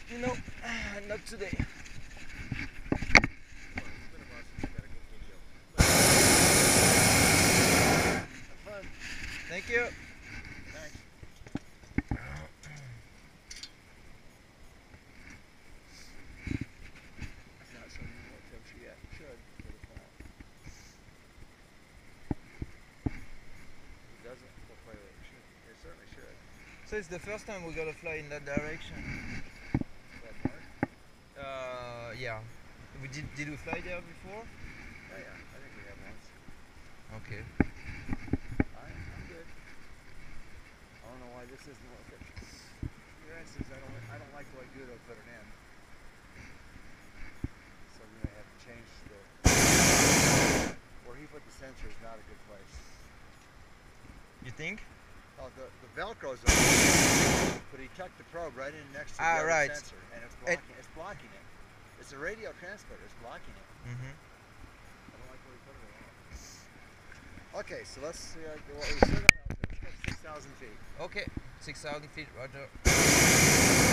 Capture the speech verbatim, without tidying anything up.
You know, not today. Have fun. Thank you. Thanks. It's not something you want to capture yet. Should for the fall. It doesn't? Well, wait, wait, it should. It certainly should. So it's the first time we're gonna fly in that direction. That mark? Uh, yeah. We did. Did we fly there before? Oh yeah, I think we have once. Okay. I, I'm good. I don't know why this isn't working. Your answer is I don't, I don't like the way Guido put it in. So we may have to change the... Where he put the sensor is not a good place. You think? Oh, the, the Velcro's on, but he tucked the probe right in next to Ah, the other right. sensor, and it's blocking, it, it's blocking it. It's a radio transmitter, it's blocking it. Mm-hmm. I don't like where he put it at all. Okay, so let's see, uh, well, we still got out there. Let's go six thousand feet. Okay. Six thousand feet. Roger.